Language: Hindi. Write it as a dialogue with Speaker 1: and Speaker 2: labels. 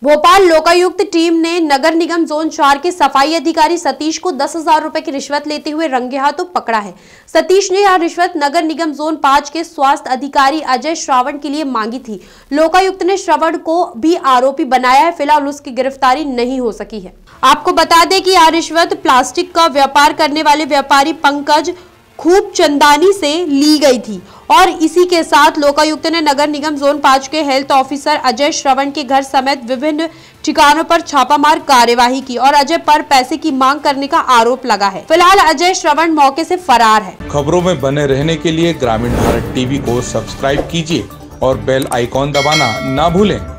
Speaker 1: भोपाल लोकायुक्त टीम ने नगर निगम जोन 4 के सफाई अधिकारी सतीश को 10,000 रुपए की रिश्वत लेते हुए रंगे हाथों पकड़ा है। सतीश ने यह रिश्वत नगर निगम जोन 5 के स्वास्थ्य अधिकारी अजय श्रवण के लिए मांगी थी। लोकायुक्त ने श्रवण को भी आरोपी बनाया है। फिलहाल उसकी गिरफ्तारी नहीं हो सकी है। आपको बता दें कि यह रिश्वत प्लास्टिक का व्यापार करने वाले व्यापारी पंकज खूबचंदानी से ली गई थी और इसी के साथ लोकायुक्त ने नगर निगम जोन 5 के हेल्थ ऑफिसर अजय श्रवण के घर समेत विभिन्न ठिकानों पर छापामार कार्यवाही की और अजय पर पैसे की मांग करने का आरोप लगा है। फिलहाल अजय श्रवण मौके से फरार है।
Speaker 2: खबरों में बने रहने के लिए ग्रामीण भारत टीवी को सब्सक्राइब कीजिए और बेल आइकॉन दबाना ना भूलें।